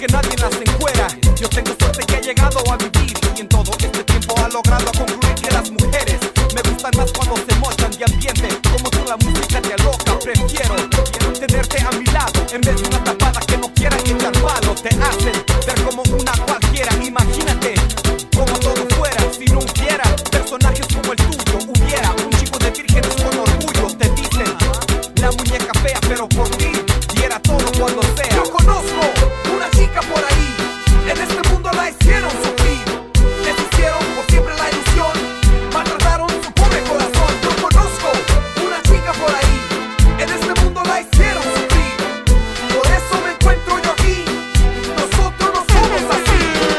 que nadie las encuera. Yo tengo suerte que he llegado a vivir y en todo este tiempo ha logrado concluir que las mujeres me gustan más cuando se mostran de ambiente. Como tú la música te aloca, prefiero tenerte a mi lado en vez de una tapada que no quiera echar palo. Te hacen ver como una cualquiera. Imagínate como todo fuera si no hubiera personajes como el tuyo. Hubiera un chico de vírgenes con orgullo. Te dicen la muñeca fea, pero por ti diera todo cuando sea. Yo conozco una chica por ahí, en este mundo la hicieron sufrir, les hicieron por siempre la ilusión, maltrataron su pobre corazón. Yo conozco una chica por ahí, en este mundo la hicieron sufrir, por eso me encuentro yo aquí. Nosotros no somos así.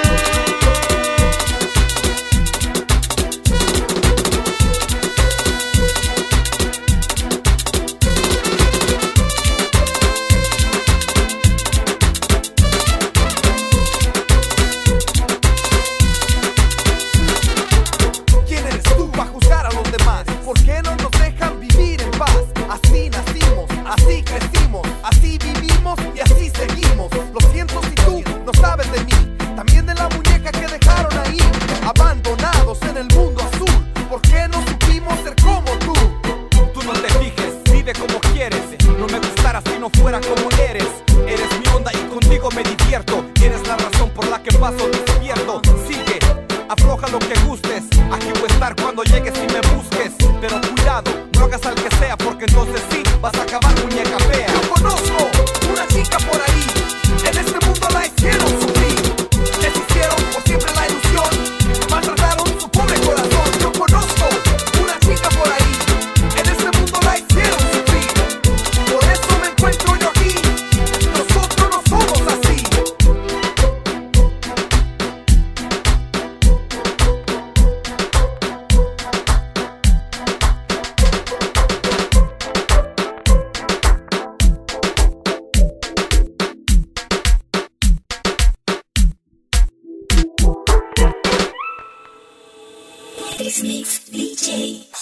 ¿Quién eres tú para juzgar a los demás? ¿Por qué no nos dejan vivir en paz? Así nacimos, así crecimos, así vivimos y así seguimos. Lo siento si tú no sabes de mí, también de la muñeca que dejaron ahí, abandonados en el mundo azul. ¿Por qué no supimos ser como tú? Tú no te fijes, vive como quieres. No me gustara si no fuera como eres. Eres mi onda y contigo me divierto. Eres la razón por la que paso despierto. Sigue, afloja lo que gustes. Aquí voy a estar cuando llegues y me busques. Pero cuidado, no hagas al que sea, porque entonces sí vas a acabar muñeca fea. Yo conozco una chica por ahí, en este mundo la hicieron sufrir, les hicieron por siempre la ilusión, maltrataron su pobre corazón. Yo conozco una chica por ahí, en este mundo la hicieron sufrir, por eso me encuentro yo aquí. Nosotros no somos así. This makes DJ.